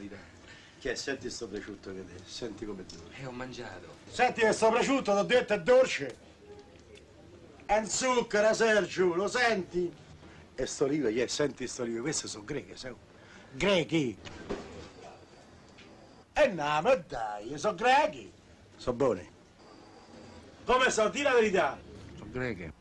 verità. Che è? Senti sto prosciutto che te, senti come dove. Ho mangiato. Senti che sto prosciutto, t'ho detto, è dolce. È un zucchero, Sergio, lo senti? E sto olive, che è? Senti sto olive, queste sono greche, sai? Grechi. E no, ma dai, sono grechi. Sono buoni. Come so, di la verità. Sono greche.